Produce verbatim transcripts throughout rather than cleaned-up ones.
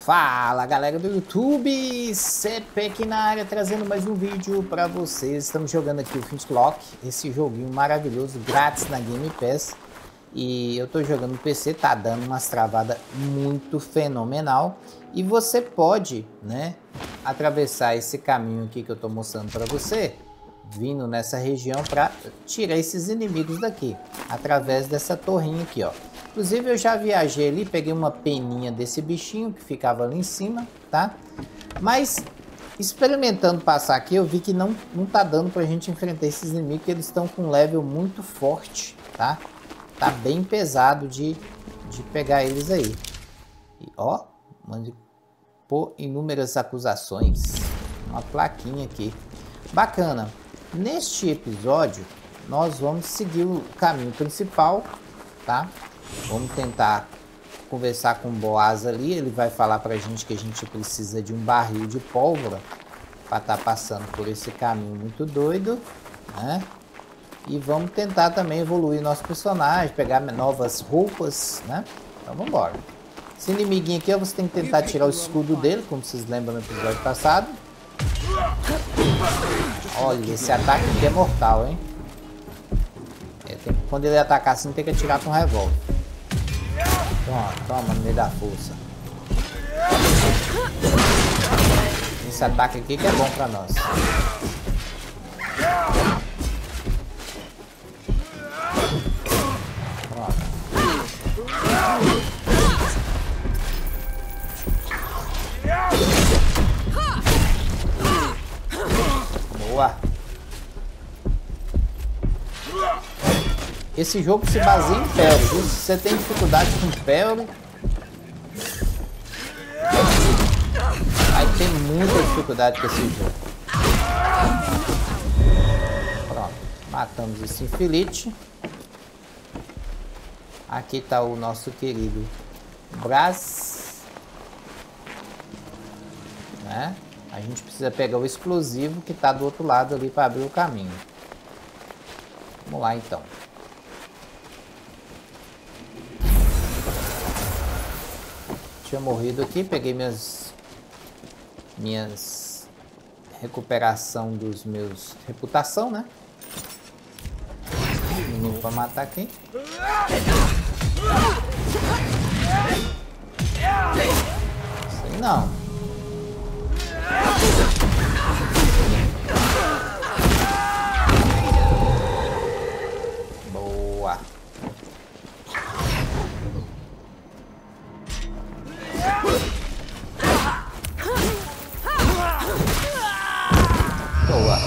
Fala galera do YouTube, C P aqui na área trazendo mais um vídeo para vocês. Estamos jogando aqui o Flintlock, esse joguinho maravilhoso, grátis na Game Pass. E eu tô jogando no P C, tá dando umas travadas muito fenomenal. E você pode, né, atravessar esse caminho aqui que eu tô mostrando para você, vindo nessa região para tirar esses inimigos daqui, através dessa torrinha aqui, ó. Inclusive eu já viajei ali, peguei uma peninha desse bichinho que ficava ali em cima, tá? Mas experimentando passar aqui, eu vi que não, não tá dando pra gente enfrentar esses inimigos, que eles estão com um level muito forte, tá? Tá bem pesado de, de pegar eles aí. E ó, mande por inúmeras acusações. Uma plaquinha aqui. Bacana. Neste episódio, nós vamos seguir o caminho principal, tá? Vamos tentar conversar com o Boaz ali. Ele vai falar pra gente que a gente precisa de um barril de pólvora para estar tá passando por esse caminho muito doido, né? E vamos tentar também evoluir nosso personagem, pegar novas roupas, né? Então vamos embora. Esse inimiguinho aqui, você tem que tentar tirar o escudo dele, como vocês lembram no episódio passado. Olha, esse ataque aqui é mortal, hein? É, tem, quando ele atacar assim, tem que atirar com um revólver. Toma, toma, no meio da força. Esse ataque aqui que é bom pra nós. Pronto. Boa. Esse jogo se baseia em Perry, viu? Se você tem dificuldade com Perry, vai ter muita dificuldade com esse jogo. Pronto, matamos esse infeliz. Aqui está o nosso querido Braz, né? A gente precisa pegar o explosivo que está do outro lado ali para abrir o caminho. Vamos lá então. Tinha morrido aqui, peguei minhas minhas recuperação dos meus reputação, né? Menino para matar aqui. Sei não. Boa. Boa.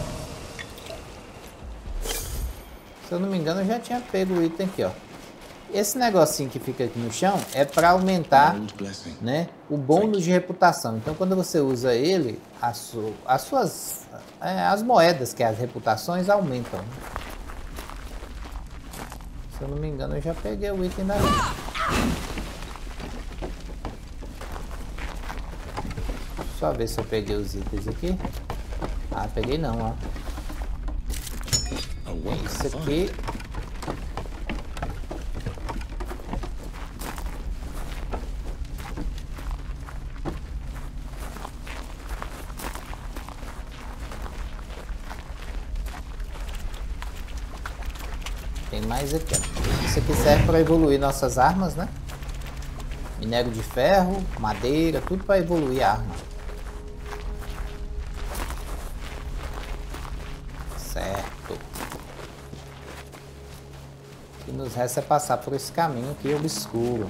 Se eu não me engano, eu já tinha pego o item aqui, ó. Esse negocinho que fica aqui no chão é para aumentar, né, o bônus de reputação. Então, quando você usa ele, as, su as suas é, as moedas, que é as reputações, aumentam. Se eu não me engano, eu já peguei o item dali. Só ver se eu peguei os itens aqui. Ah, peguei não, ó. Isso aqui. Tem mais aqui, ó. Isso aqui serve para evoluir nossas armas, né? Minério de ferro, madeira, tudo para evoluir a arma. Certo. O que nos resta é passar por esse caminho aqui obscuro.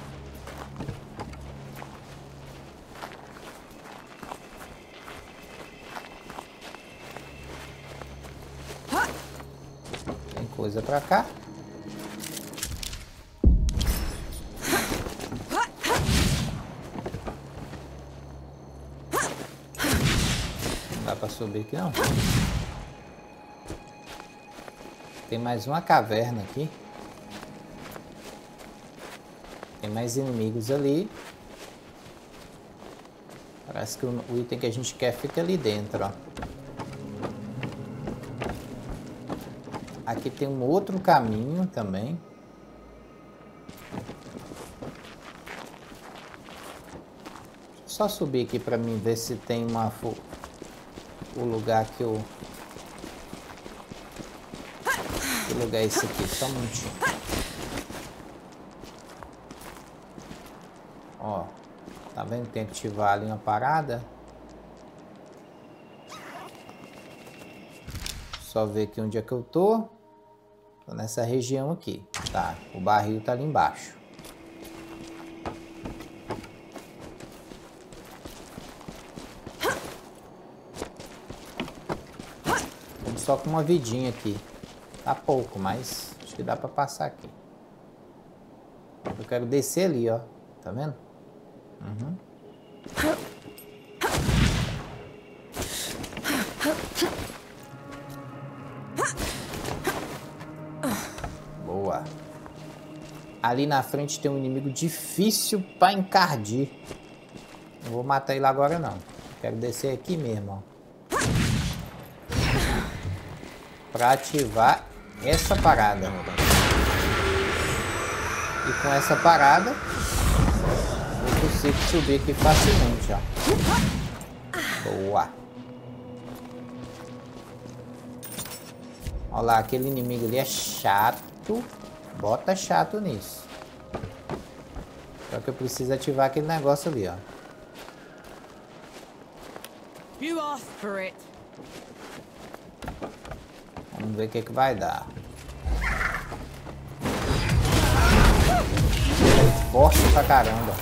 Tem coisa pra cá. Não dá pra subir aqui não. Tem mais uma caverna aqui. Tem mais inimigos ali. Parece que o item que a gente quer fica ali dentro, ó. Aqui tem um outro caminho também. Só subir aqui pra mim ver se tem uma... O lugar que eu... Que lugar é esse aqui? Só um minutinho. Ó. Tá vendo que tem que ativar ali uma parada? Só ver aqui onde é que eu tô. Tô nessa região aqui. Tá, o barril tá ali embaixo. Estamos só com uma vidinha aqui. Tá pouco, mas acho que dá pra passar aqui. Eu quero descer ali, ó. Tá vendo? Uhum. Boa. Ali na frente tem um inimigo difícil para encardir. Não vou matar ele agora não. Quero descer aqui mesmo, ó. Para ativar essa parada. E com essa parada eu consigo subir aqui facilmente, ó. Boa. Olha lá, aquele inimigo ali é chato. Bota chato nisso. Só que eu preciso ativar aquele negócio ali, ó. You asked for it. Vamos ver o que que vai dar. É forte pra caramba.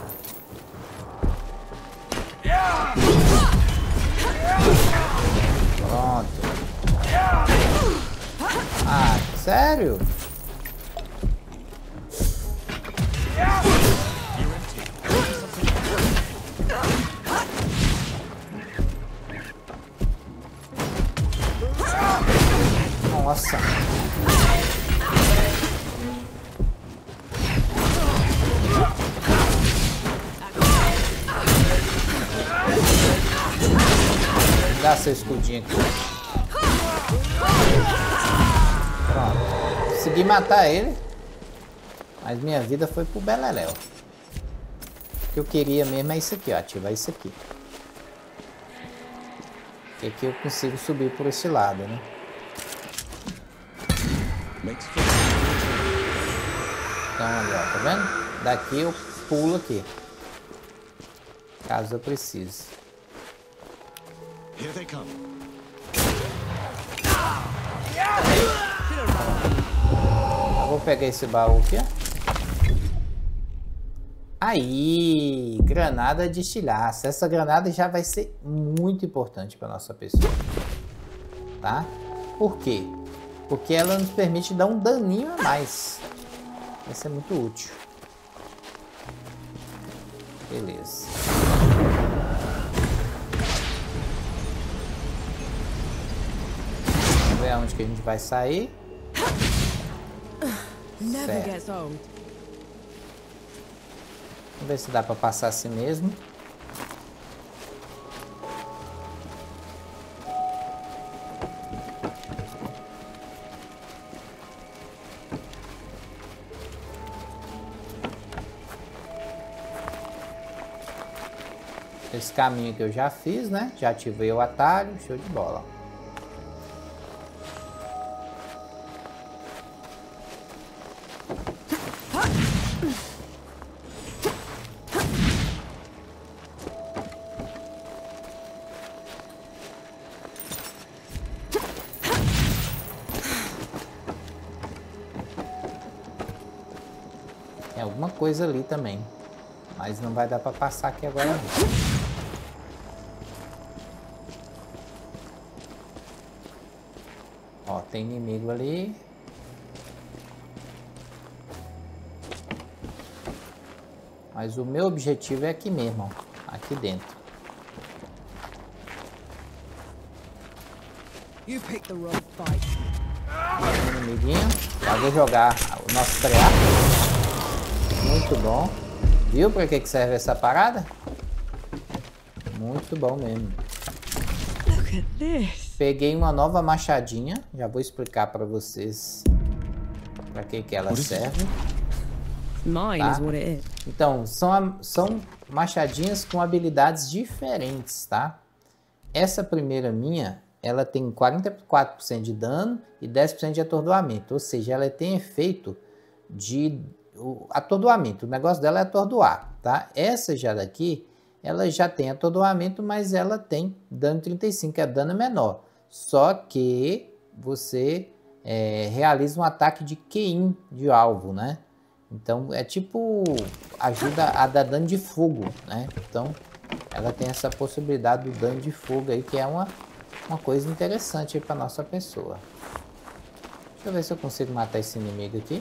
Pronto. Ah, sério? Nossa. Dá seu escudinho aqui. Pronto. Consegui matar ele. Mas minha vida foi pro beleléu. O que eu queria mesmo é isso aqui, ó. Ativar isso aqui. Que aqui eu consigo subir por esse lado, né? Então, ali, ó, tá vendo? Daqui eu pulo aqui. Caso eu precise. Here they come. Eu vou pegar esse baú aqui, ó. Aí, granada de estilhaço. Essa granada já vai ser muito importante para nossa pessoa. Tá? Por quê? Porque ela nos permite dar um daninho a mais. Vai ser muito útil. Beleza. Vamos ver aonde que a gente vai sair. Never gets old. Vamos ver se dá para passar assim mesmo. Esse caminho que eu já fiz, né? Já ativei o atalho, show de bola. Tem alguma coisa ali também, mas não vai dar para passar aqui agora não. Ó, tem inimigo ali. Mas o meu objetivo é aqui mesmo, ó, aqui dentro. You picked the wrong fight. Tem um inimiguinho. Já vou jogar o nosso triaco. Muito bom. Viu para que que serve essa parada? Muito bom mesmo. Look at this. Peguei uma nova machadinha. Já vou explicar para vocês para que que ela serve. Mine Tá? is what it is. Então, são, são machadinhas com habilidades diferentes, tá? Essa primeira minha, ela tem quarenta e quatro por cento de dano e dez por cento de atordoamento. Ou seja, ela tem efeito de o, atordoamento. O negócio dela é atordoar, tá? Essa já daqui, ela já tem atordoamento, mas ela tem dano trinta e cinco, que é dano menor. Só que você é, realiza um ataque de Q I de alvo, né? Então é tipo, ajuda a dar dano de fogo, né? Então ela tem essa possibilidade do dano de fogo aí, que é uma, uma coisa interessante aí para nossa pessoa. Deixa eu ver se eu consigo matar esse inimigo aqui.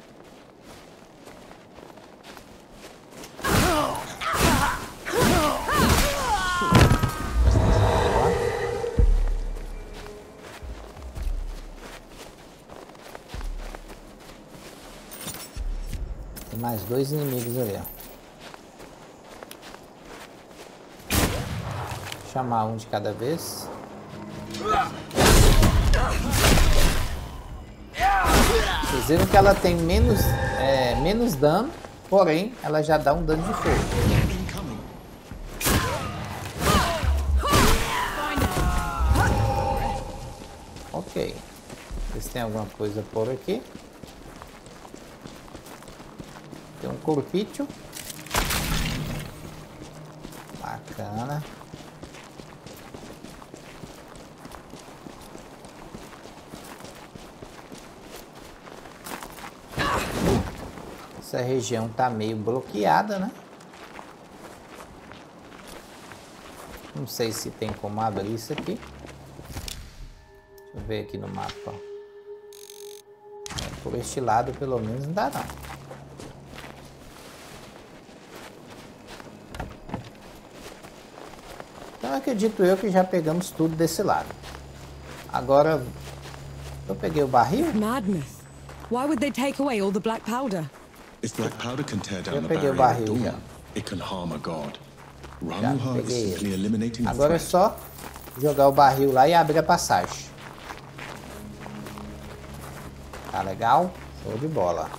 Tem mais dois inimigos ali, ó. Vou chamar um de cada vez. Vocês viram que ela tem menos, é, menos dano, porém ela já dá um dano de fogo. Ok. Ver se tem alguma coisa por aqui. Tem um corpício. Bacana. Essa região tá meio bloqueada, né? Não sei se tem como abrir isso aqui. Deixa eu ver aqui no mapa. É, por este lado, pelo menos, não dá não. Então acredito eu que já pegamos tudo desse lado. Agora eu peguei o barril. Madness. Why would they take away all the black powder? If black powder can tear down Eu the peguei o barrier barril of já. dawn, it can harm a god. Já Ramuha is peguei simply ele. eliminating the Agora é threat. só jogar o barril lá e abrir a passagem. Tá legal? Show de bola.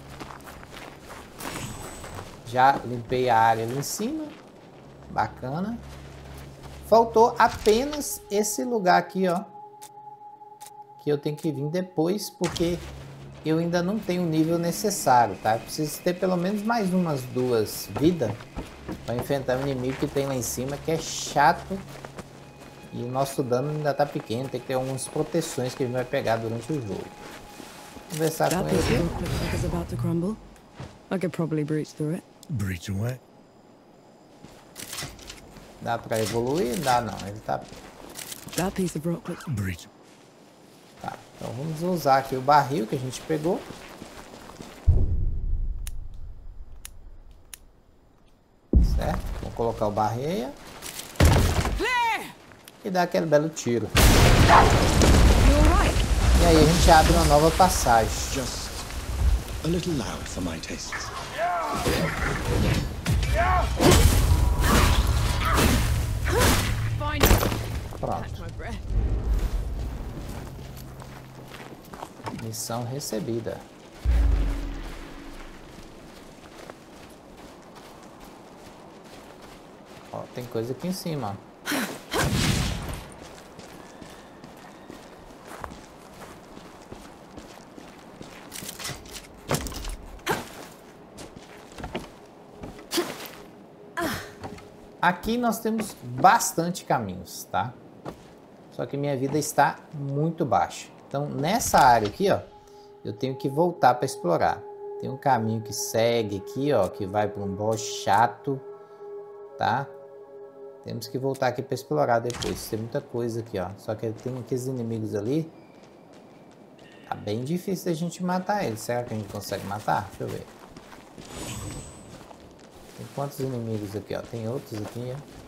Já limpei a área ali em cima. Bacana. Faltou apenas esse lugar aqui, ó. Que eu tenho que vir depois, porque eu ainda não tenho o nível necessário, tá? Eu preciso ter pelo menos mais umas duas vidas para enfrentar o inimigo que tem lá em cima, que é chato. E o nosso dano ainda tá pequeno, tem que ter algumas proteções que a gente vai pegar durante o jogo. Conversar That com piece of ele. rock looks like it's about to crumble. I could probably breach through it. Breach away. Dá pra evoluir? Dá não, ele tá... That piece of rock looks... Breach. Tá, então vamos usar aqui o barril que a gente pegou. Certo? Vamos colocar o barreia. E dar aquele belo tiro. You're right. E aí a gente abre uma nova passagem. Just a little loud for my tastes. Fine. Pronto. My breath. Missão recebida. Ó, tem coisa aqui em cima, ó. Aqui nós temos bastante caminhos, tá? Só que minha vida está muito baixa. Então, nessa área aqui, ó, eu tenho que voltar para explorar. Tem um caminho que segue aqui, ó, que vai para um boss chato, tá? Temos que voltar aqui para explorar depois. Tem muita coisa aqui, ó. Só que tem aqueles inimigos ali. Tá bem difícil a gente matar eles. Será que a gente consegue matar? Deixa eu ver. Tem quantos inimigos aqui, ó? Tem outros aqui, ó.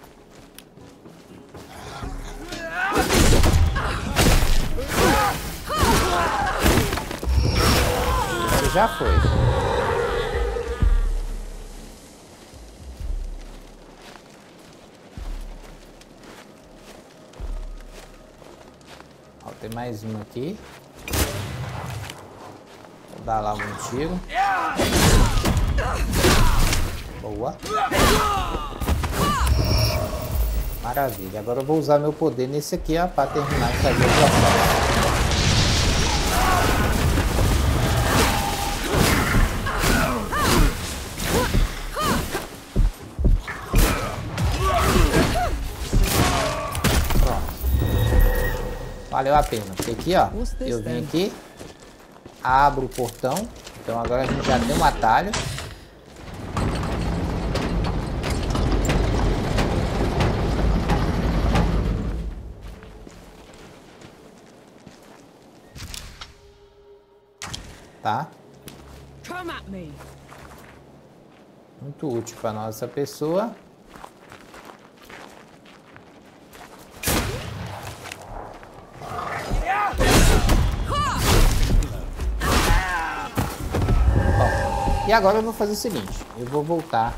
Esse já foi. Ó, tem mais um aqui. Vou dar lá um tiro. Boa. Maravilha. Agora eu vou usar meu poder nesse aqui, ó, para terminar de fazer o processo. Valeu a pena, porque aqui, ó, eu vim aqui, abro o portão, então agora a gente já tem um atalho. Tá? Muito útil para nossa pessoa. E agora eu vou fazer o seguinte, eu vou voltar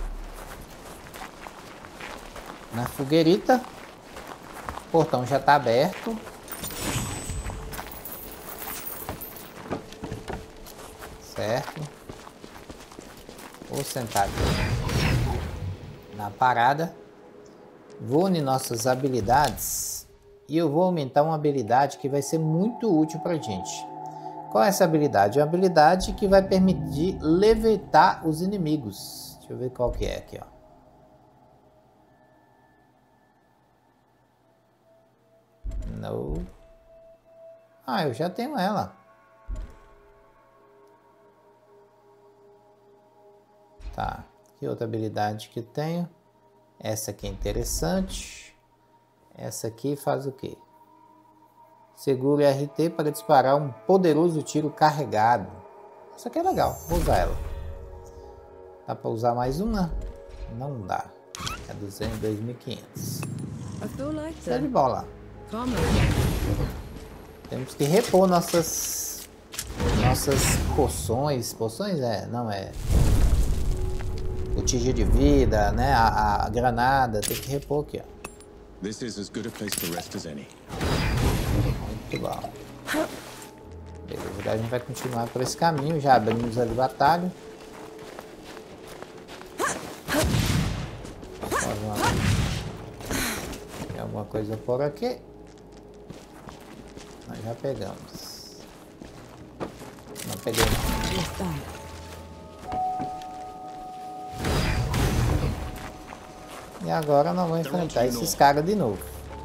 na fogueirita, o portão já está aberto. Certo. Vou sentar aqui na parada, vou em nossas habilidades e eu vou aumentar uma habilidade que vai ser muito útil pra gente. Qual é essa habilidade? É uma habilidade que vai permitir levitar os inimigos. Deixa eu ver qual que é aqui, ó. Não. Ah, eu já tenho ela. Tá. Que outra habilidade que tenho? Essa aqui é interessante. Essa aqui faz o quê? Segure R T para disparar um poderoso tiro carregado. Isso aqui é legal, vou usar ela. Dá para usar mais uma? Não dá. É duzentos, dois mil e quinhentos. Tá de bola. Temos que repor nossas nossas poções. Poções é, não é. O tigre de vida, né? A, a granada, tem que repor aqui, ó. This is as good a place to rest as any. Muito bom. Beleza, agora a gente vai continuar por esse caminho. Já abrimos ali o atalho. Alguma... Tem alguma coisa por aqui? Nós já pegamos. Não peguei não. E agora nós vamos enfrentar esses caras de novo.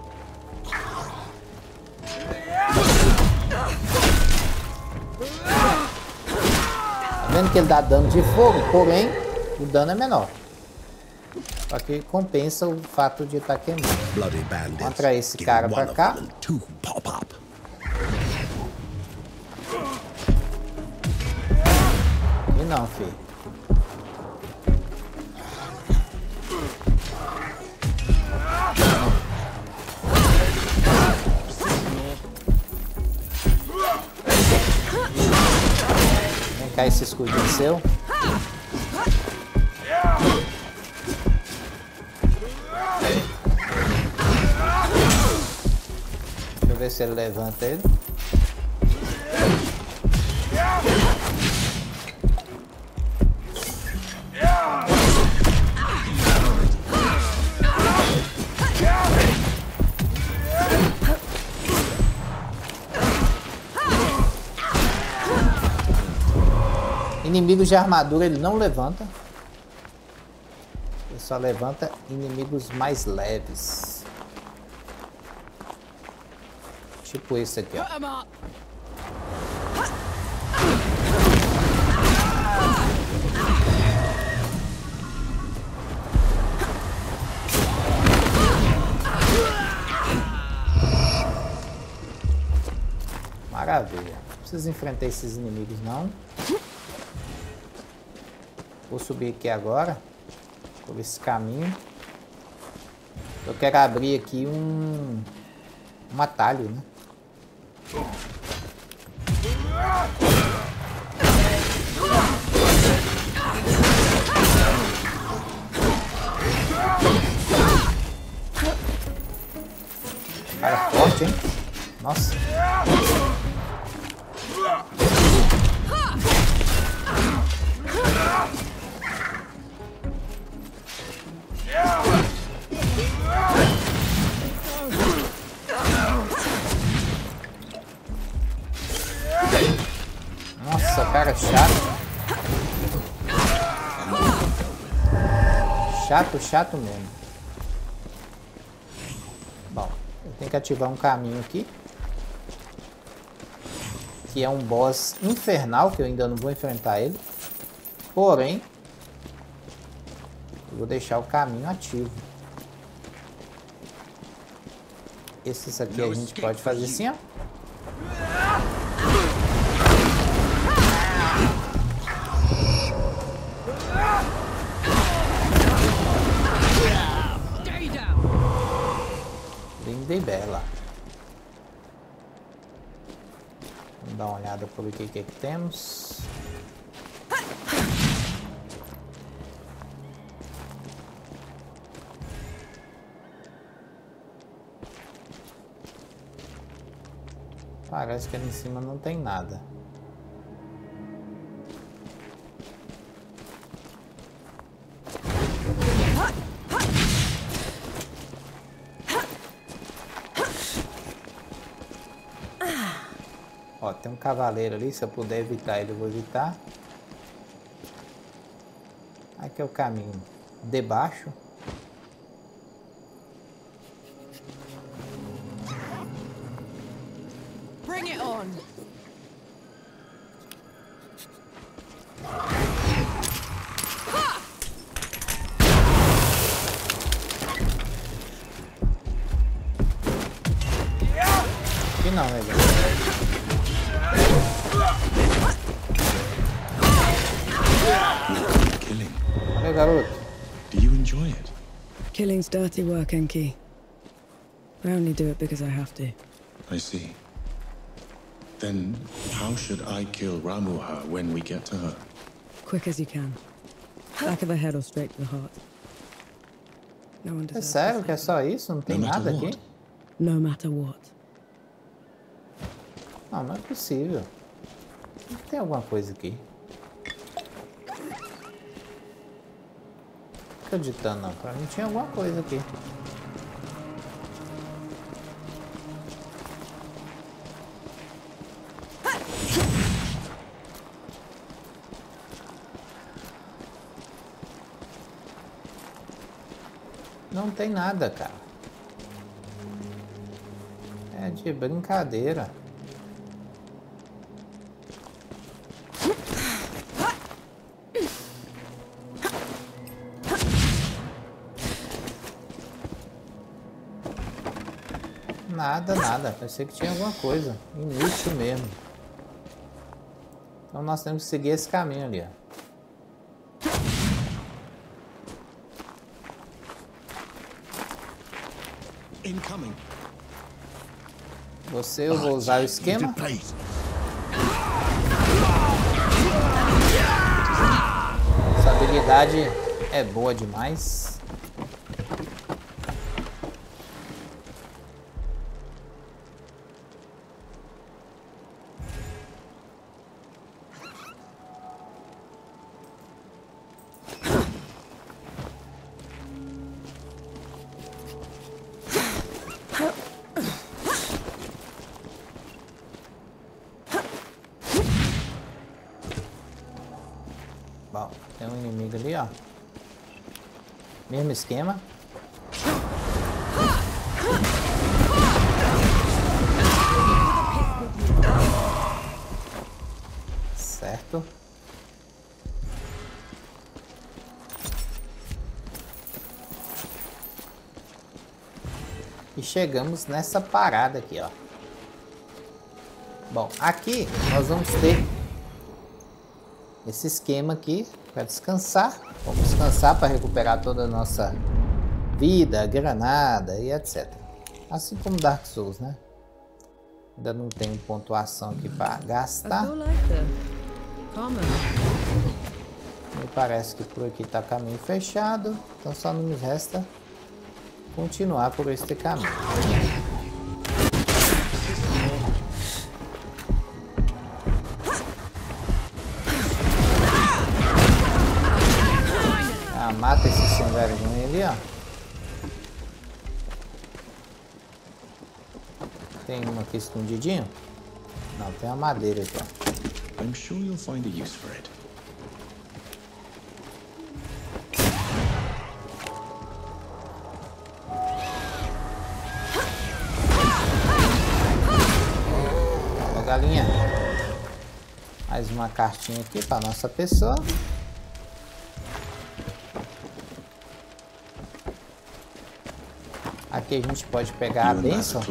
Tá vendo que ele dá dano de fogo, porém o dano é menor. Só que compensa o fato de estar queimando. Vamos atrair esse cara pra cá. E não, filho. Vem cá esse escudinho seu. Deixa eu ver se ele levanta ele. Inimigos de armadura ele não levanta. Ele só levanta inimigos mais leves. Tipo esse aqui, ó. Maravilha. Não precisa enfrentar esses inimigos não. Vou subir aqui agora, por esse caminho. Eu quero abrir aqui um, um atalho, né? Cara forte, hein? Nossa. chato, chato mesmo. Bom, eu tenho que ativar um caminho aqui. Que é um boss infernal, que eu ainda não vou enfrentar ele. Porém, eu vou deixar o caminho ativo. Esses aqui a gente pode fazer assim, ó. Linda e bela. Vamos dar uma olhada por aqui, o que que temos. Parece que ali em cima não tem nada. Ó, tem um cavaleiro ali, se eu puder evitar ele, eu vou evitar. Aqui é o caminho de baixo. Bring it on. Aqui não, né, velho? Killing. Olha, garoto. Do you enjoy it? Killing's dirty work, Enki. I only do it because I have to. I see. Then how should I kill Ramuha when we get to her? Quick as you can. Back of the head or straight to the heart. No one É deserves sério to que é suffer. só isso? Não tem No matter nada aqui? what. No matter what. Não, não é possível. Não tem alguma coisa aqui. Não tô acreditando não, pra mim tinha alguma coisa aqui. Não tem nada, cara. É de brincadeira. Nada, nada. Pensei que tinha alguma coisa. Inútil mesmo. Então nós temos que seguir esse caminho ali, ó. Incoming. Você, eu vou usar o esquema. Essa habilidade é boa demais. Bom, tem um inimigo ali, ó. Mesmo esquema. Certo. E chegamos nessa parada aqui, ó. Bom, aqui nós vamos ter esse esquema aqui para descansar. Vamos descansar para recuperar toda a nossa vida, granada e etcétera. Assim como Dark Souls, né? Ainda não tenho pontuação aqui para gastar. Me parece que por aqui está caminho fechado. Então só não nos resta continuar por este caminho. Ah, mata esse sem vergonha ali, ó. Tem um aqui escondidinho? Não, tem uma madeira aqui, ó. I'm sure you'll find a use for it. galinha. Mais uma cartinha aqui para nossa pessoa. Aqui a gente pode pegar a bênção.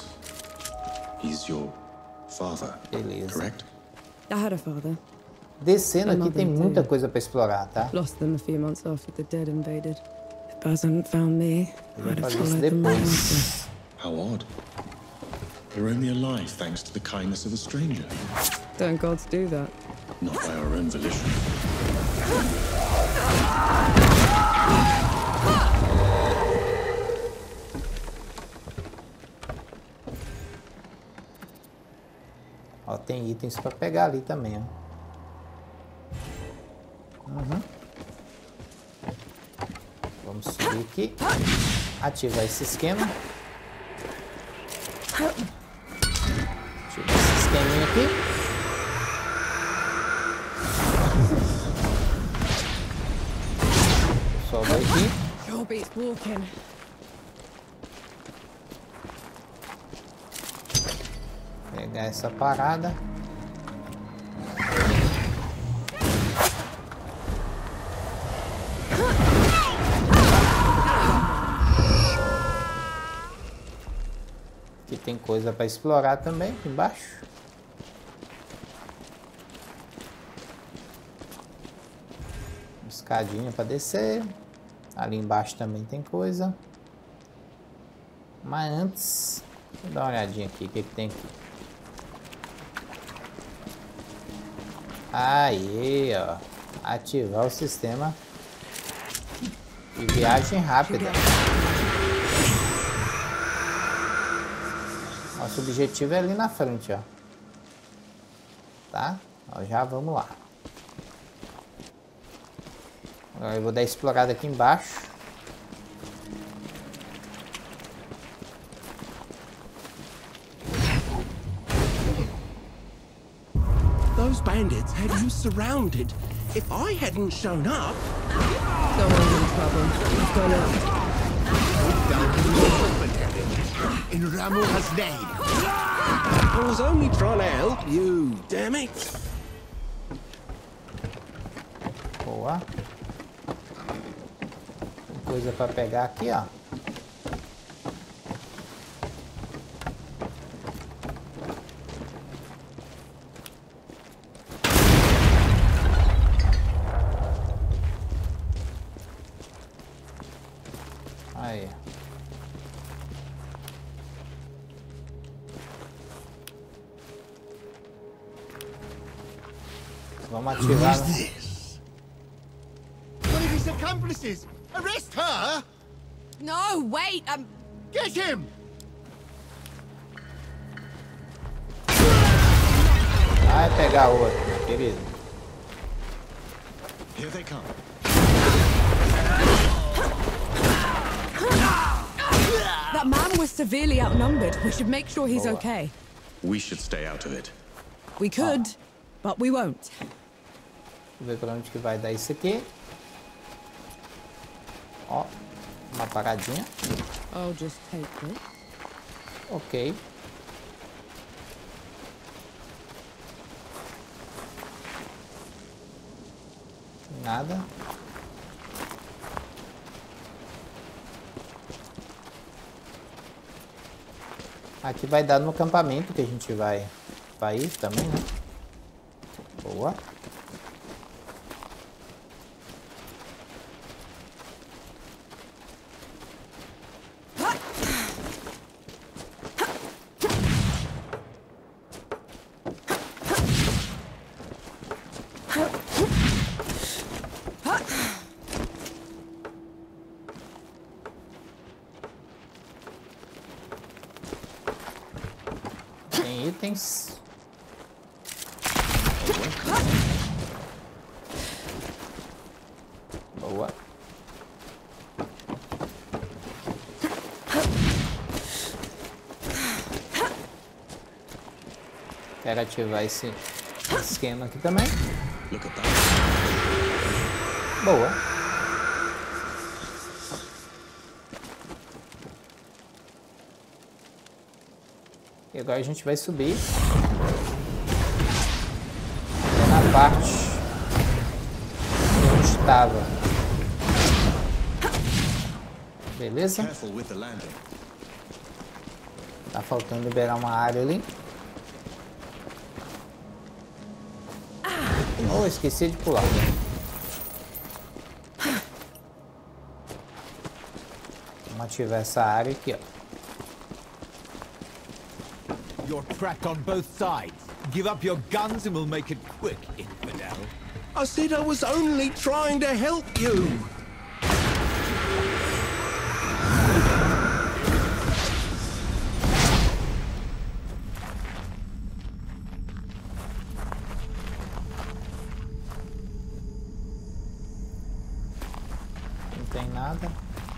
Beleza. I had a father. Descendo aqui tem muita coisa para explorar, tá? Lost them a few months after the dead invaded. If Baz hadn't found me, I'd have Fazer isso followed them right depois. after. How odd. We're only alive thanks to the kindness of a stranger. Don't gods do that? Not by our own volition. Ó, tem itens para pegar ali também, ó. Uhum. Vamos subir aqui. Ativar esse esquema. Ativar esse esqueminha aqui. Sobe aqui. Sure beats walking. Pegar essa parada. Aqui tem coisa para explorar também, aqui embaixo. Escadinha para descer. Ali embaixo também tem coisa. Mas antes, deixa eu dar uma olhadinha aqui, o que, que tem aqui. Aí, ó. Ativar o sistema de viagem rápida. Nosso objetivo é ali na frente, ó. Tá? Ó, já vamos lá. Agora eu vou dar explorada aqui embaixo. Those bandits had you surrounded. If I hadn't shown up... Don't worry, in trouble. Let's go left. In Ramuha's name. I was only trying to help you, damn it. Boa. Tem coisa para pegar aqui, ó. Aí. Vamos ativar. Who's this? One of his accomplices! Arrest her! No, wait, um... Get him! Vai pegar outro, meu querido. Here they come. That man was severely outnumbered. We should make sure he's Boa. okay. We should stay out of it. We could, but we won't. Deixa eu ver pra onde que vai dar isso aqui. Ó, uma paradinha. I'll just take this. Ok. Nada. Aqui vai dar no acampamento que a gente vai, vai ir também, né? Boa. Tem itens. Boa. Quero ativar esse esquema aqui também. Look at that. Boa. E agora a gente vai subir na parte onde estava. Beleza? Tá faltando liberar uma área ali. Oh, esqueci de pular. Vamos ativar essa área aqui, ó. You're trapped on both sides. Give up your guns and we'll make it quick, infidel. I said I was only trying to help you. Não tem nada.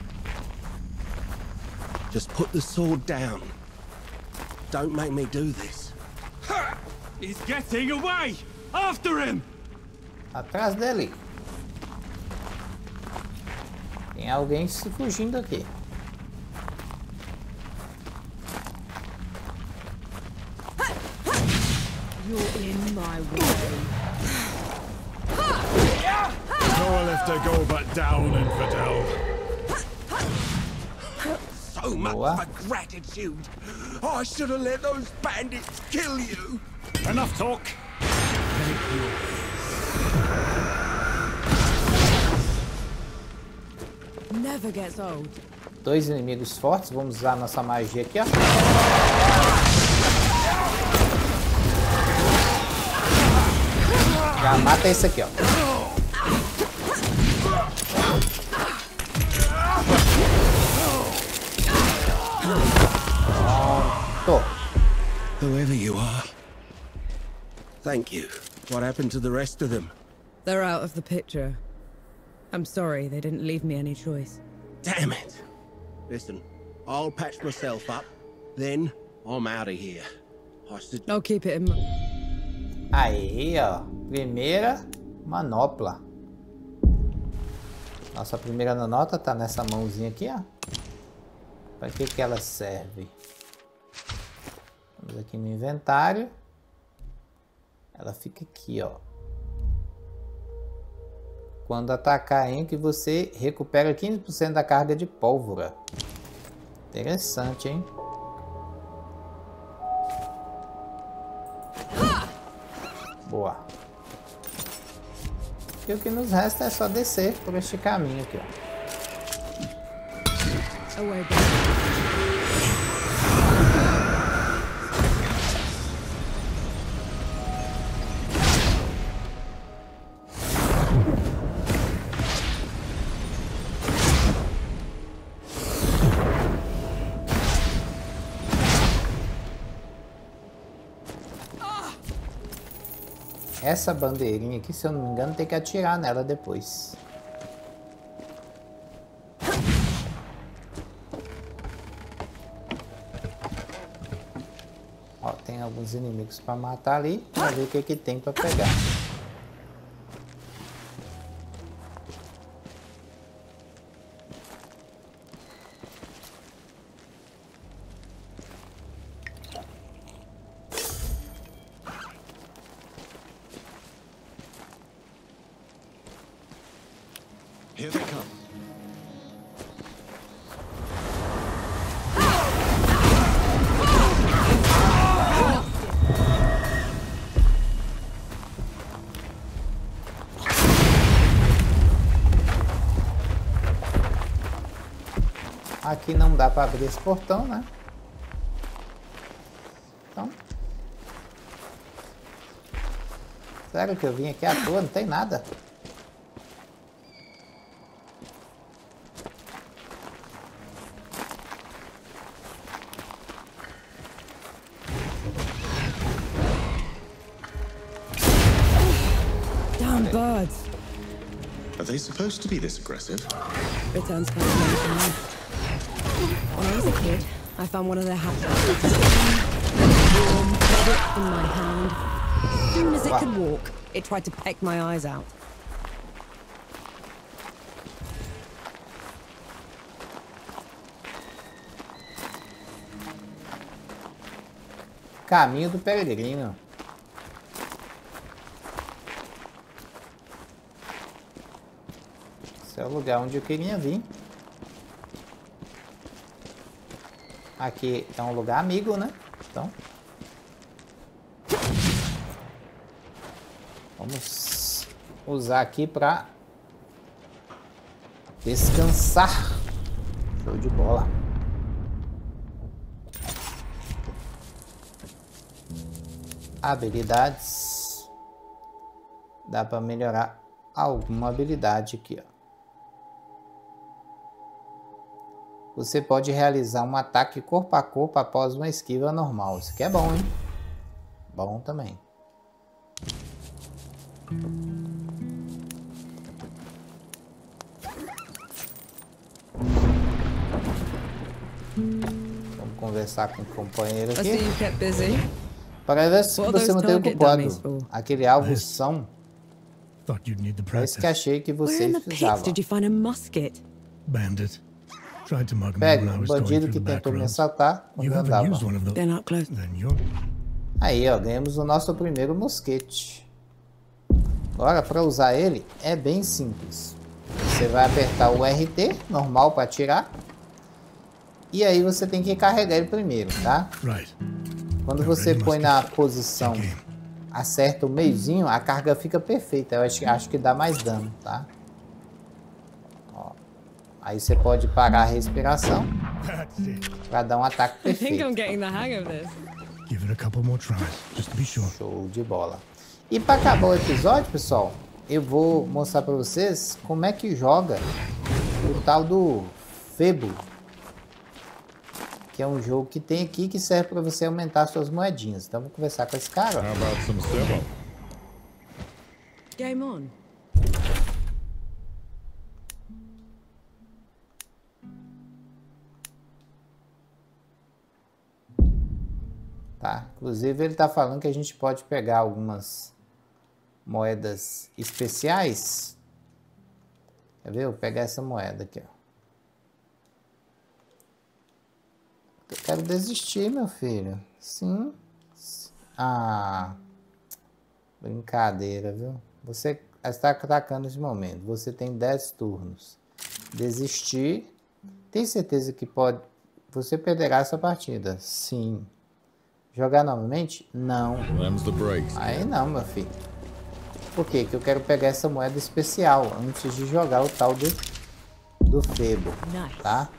Just put the sword down. Don't make me do this. He's getting away! After him! Atrás dele. Tem alguém se fugindo aqui. You're in my way. Nor left a go but down, infidel. So much Boa. for gratitude. I should have let those bandits kill you. Enough talk. Never gets old. Dois inimigos fortes. Vamos usar nossa magia aqui, ó. Já mata esse aqui, ó. Pronto. Whoever you are. Thank you. What happened to the rest of them? They're out of the picture. I'm sorry, they didn't leave me any choice. Damn it. Listen, I'll patch myself up. Then I'm out of here. I should... I'll keep it in mind. Aí, ó. Primeira manopla. Nossa primeira manopla tá nessa mãozinha aqui, ó. Para que que ela serve? Vamos aqui no inventário. Ela fica aqui, ó. Quando atacar em que você recupera quinze por cento da carga de pólvora. Interessante, hein? Boa. E o que nos resta é só descer por este caminho aqui, ó. Away, baby. Essa bandeirinha aqui, se eu não me engano, tem que atirar nela depois. Ó, tem alguns inimigos para matar ali. Vamos ver o que que tem para pegar. Here they come. Aqui não dá para abrir esse portão, né? Então... Sério que eu vim aqui à toa? Não tem nada. Birds. Are they supposed to be this aggressive? Returns fascination me. When I was a kid, I found one of their hats. Warm, held it in my hand. As soon as it could walk, it tried to peck my eyes out. Caminho do peregrino. Esse é o lugar onde eu queria vir. Aqui é um lugar amigo, né? Então... vamos usar aqui para descansar. Show de bola. Habilidades. Dá para melhorar alguma habilidade aqui, ó. Você pode realizar um ataque corpo a corpo após uma esquiva normal. Isso aqui é bom, hein? Bom também. Vamos conversar com o companheiro aqui. Para ver se você mantém ocupado. Aquele alvo são... É isso que achei que você precisava. Pega um bandido que tentou me assaltar quando eu andava. Aí, ó, ganhamos o nosso primeiro mosquete. Agora, para usar ele, é bem simples. Você vai apertar o R T, normal, para atirar. E aí você tem que carregar ele primeiro, tá? Quando você põe na posição, acerta o meiozinho, a carga fica perfeita. Eu acho, acho que dá mais dano, tá? Ó. Aí você pode parar a respiração para dar um ataque perfeito. Show de bola. E para acabar o episódio, pessoal, eu vou mostrar para vocês como é que joga o tal do Febo, que é um jogo que tem aqui que serve para você aumentar suas moedinhas. Então vou conversar com esse cara. How about some Sebo? Game on. Tá? Inclusive ele tá falando que a gente pode pegar algumas moedas especiais. Quer ver? Eu vou pegar essa moeda aqui, ó. Eu quero desistir, meu filho. Sim. Ah. Brincadeira, viu? Você está atacando nesse momento. Você tem dez turnos. Desistir. Tem certeza que pode... Você perderá essa partida? Sim. Jogar novamente? Não. Aí não, meu filho. Por quê? Que eu quero pegar essa moeda especial antes de jogar o tal do, do Febo, tá?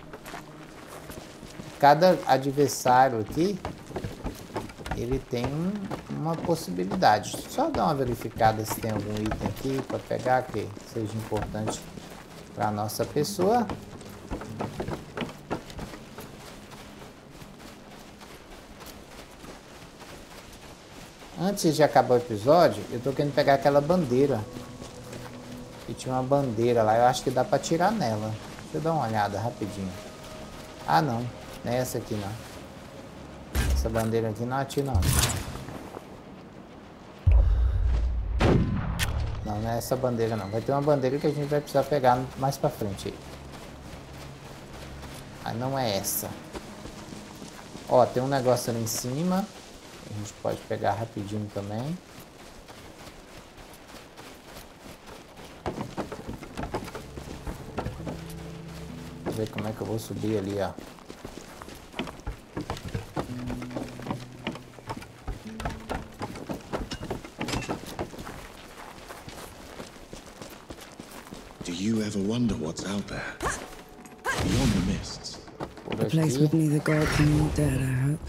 Cada adversário aqui, ele tem uma possibilidade. Só dar uma verificada se tem algum item aqui para pegar que seja importante para nossa pessoa. Antes de acabar o episódio, eu tô querendo pegar aquela bandeira. E tinha uma bandeira lá, eu acho que dá pra atirar nela. Deixa eu dar uma olhada rapidinho. Ah, não. Não é essa aqui, não. Essa bandeira aqui não atira, não. Não, não é essa bandeira, não. Vai ter uma bandeira que a gente vai precisar pegar mais pra frente aí. Ah, não é essa. Ó, tem um negócio ali em cima. A gente pode pegar rapidinho também. Vou ver como é que eu vou subir ali, ó. Do you ever wonder what's out there? Beyond the mists. A place with neither gods nor dead, I hope.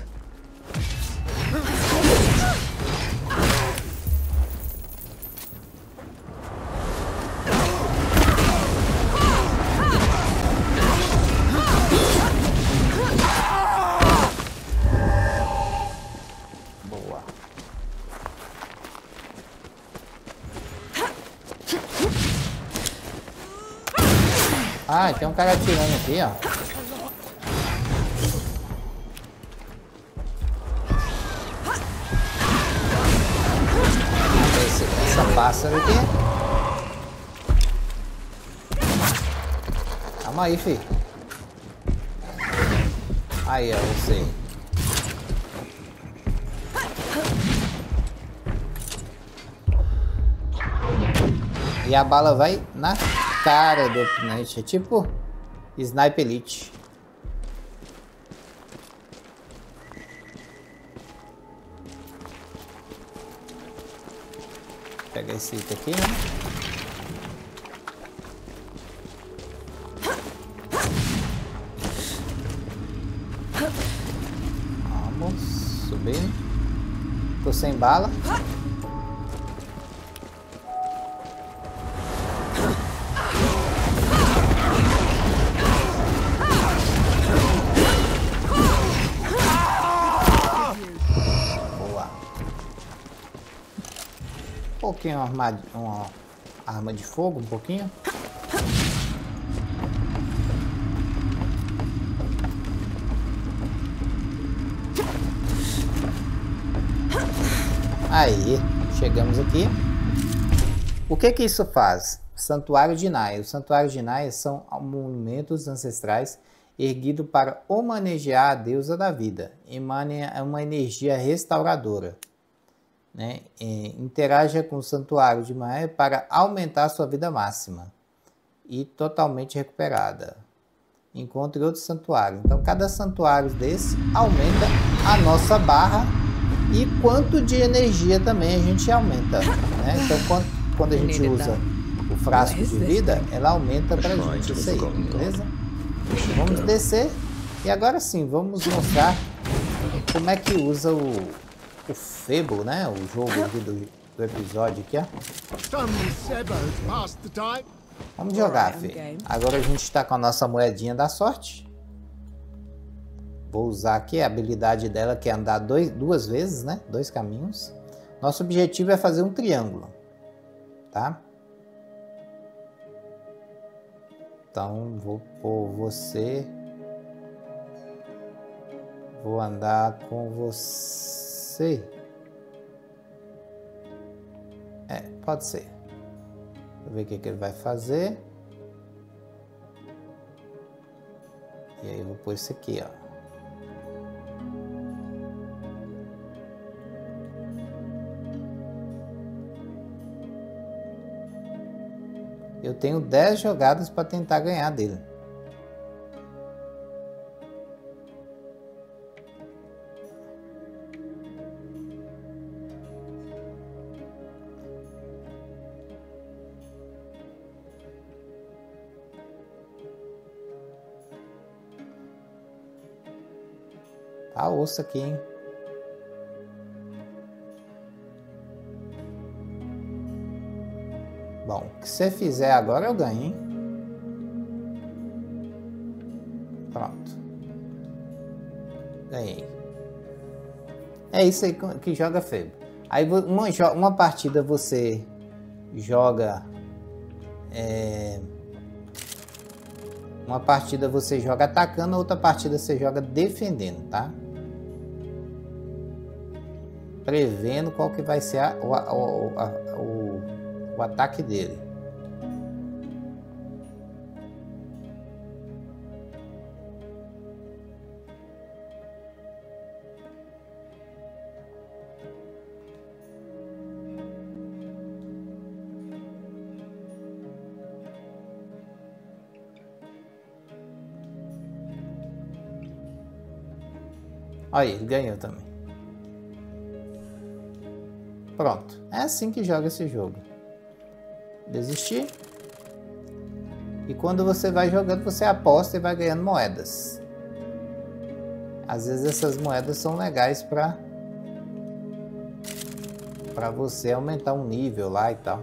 Ah, tem um cara atirando aqui, ó. Esse, essa pássaro aqui. Calma aí, filho. Aí, ó, você. E a bala vai na cara do oponente. É tipo Sniper Elite. Pega esse item aqui, né? Vamos subir. Tô sem bala. Um pouquinho armado, uma arma de fogo, um pouquinho. Aí, chegamos aqui. O que que isso faz? Santuário de Naya. Os santuários de Naya são monumentos ancestrais erguidos para homenagear a deusa da vida. Emana uma energia restauradora. Né? E interaja com o santuário de Naya para aumentar sua vida máxima e totalmente recuperada. Encontre outro santuário. Então, cada santuário desse aumenta a nossa barra e quanto de energia também a gente aumenta. Né? Então, quando, quando a gente usa o frasco de vida, ela aumenta pra gente isso aí, beleza? Vamos descer e agora sim, vamos mostrar como é que usa o O Fable, né? O jogo aqui do, do episódio aqui, ó. Vamos jogar, Fê. Agora a gente está com a nossa moedinha da sorte. Vou usar aqui a habilidade dela, que é andar dois, duas vezes, né? Dois caminhos. Nosso objetivo é fazer um triângulo, tá? Então, vou pôr você... Vou andar com você... É, pode ser. Vou ver o que, que ele vai fazer. E aí eu vou pôr isso aqui, ó. Eu tenho dez jogadas para tentar ganhar dele. Tá osso aqui, hein? Bom, o que você fizer agora eu ganho, hein? Pronto. Ganhei. É isso aí que joga Fable. Aí uma, uma partida você joga... É... Uma partida você joga atacando, outra partida você joga defendendo, tá? Prevendo qual que vai ser a, o, a, a, o, o ataque dele. Aí, ele ganhou também. Pronto. É assim que joga esse jogo. Desistir. E quando você vai jogando, você aposta e vai ganhando moedas. Às vezes essas moedas são legais para para você aumentar um nível lá e tal.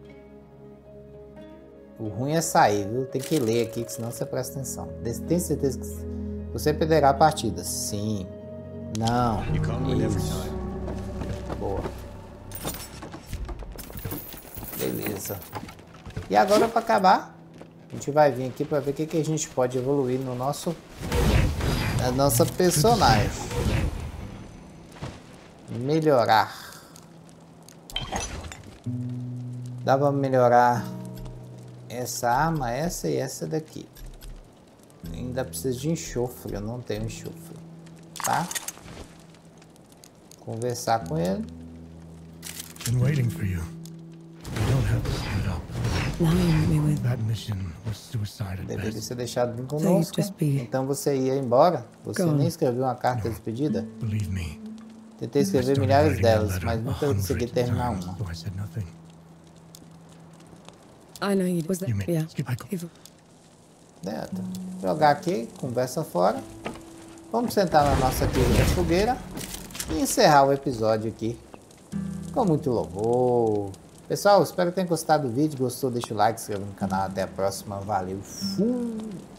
O ruim é sair, viu? Tem que ler aqui, que senão você presta atenção. Tem certeza que você perderá partidas? Sim. Não. Isso. Boa. Beleza. E agora, para acabar, a gente vai vir aqui para ver o que, que a gente pode evoluir no nosso na nossa personagem. Melhorar. Dá para melhorar essa arma, essa e essa daqui. Ainda precisa de enxofre, eu não tenho enxofre, tá? Conversar com ele. Been waiting for you. You don't have to split up. lying me with. That mission was suicide at Deveria best. ser deixado bem So conosco. you'd just be Então você ia embora? Você gone. nem escreveu uma carta de despedida? Believe me. Tentei I escrever started milhares writing a delas, letter mas a nunca consegui hundred terminar times uma. before I said nothing. I know you was that. You may- Yeah. I go- Evil. É, tá. Jogar aqui, conversa fora. Vamos sentar na nossa querida fogueira e encerrar o episódio aqui com muito louvor. Pessoal, espero que tenham gostado do vídeo. Gostou? Deixa o like, se inscreva no canal. Até a próxima. Valeu. Fui!